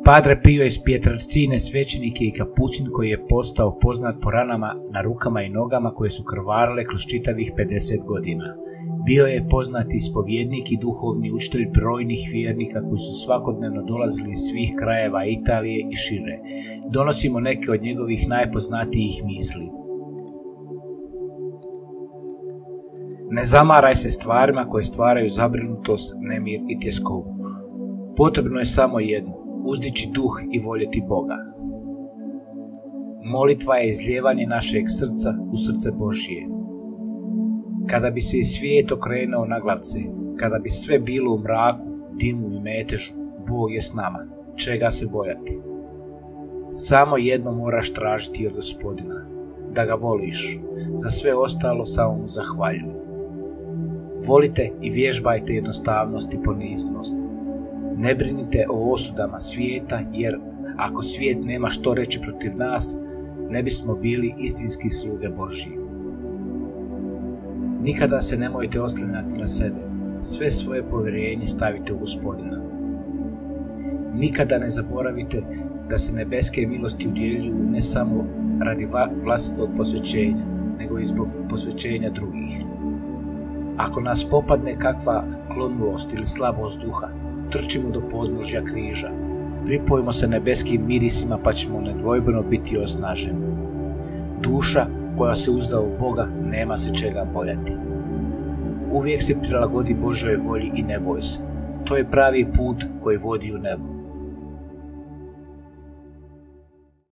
Padre Pio iz Pietrelcine svećenik je i kapucin koji je postao poznat po ranama na rukama i nogama koje su krvarile kroz čitavih 50 godina. Bio je poznati ispovjednik i duhovni učitelj brojnih vjernika koji su svakodnevno dolazili iz svih krajeva Italije i šire. Donosimo neke od njegovih najpoznatijih misli. Ne zamaraj se stvarima koje stvaraju zabrinutost, nemir i tjeskobu. Potrebno je samo jedno, uzdići duh i voljeti Boga. Molitva je izlijevanje našeg srca u srce Božije. Kada bi se i svijet okrenuo na glavce, kada bi sve bilo u mraku, dimu i metežu, Bog je s nama, čega se bojati. Samo jedno moraš tražiti od Gospodina, da ga voliš, za sve ostalo samo mu zahvaljuj. Volite i vježbajte jednostavnost i poniznost. Ne brinite o osudama svijeta, jer ako svijet nema što reći protiv nas, ne bismo bili istinski sluge Božji. Nikada se nemojte oslanjati na sebe, sve svoje povjerenje stavite u Gospodina. Nikada ne zaboravite da se nebeske milosti udjeljuju ne samo radi vlastitog posvećenja, nego i zbog posvećenja drugih. Ako nas popadne kakva klonulost ili slabost duha, trčimo do podnožja križa, pripojimo se nebeskim mirisima pa ćemo nedvojbeno biti osnaženi. Duša koja se uzda u Boga nema se čega bojati. Uvijek se prilagodi Božjoj volji i ne boj se. To je pravi put koji vodi u nebo.